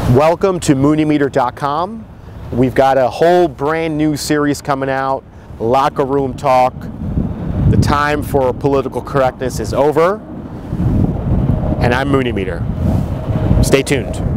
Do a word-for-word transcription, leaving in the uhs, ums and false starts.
Welcome to Muni Meter dot com. We've got a whole brand new series coming out, Lockerroom Talk. The time for political correctness is over, and I'm MuniMeter. Stay tuned.